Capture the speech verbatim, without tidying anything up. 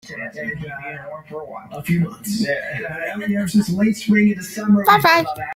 And, uh, for a while. A few months. Yeah. Uh, ever since late spring into summer. Bye bye.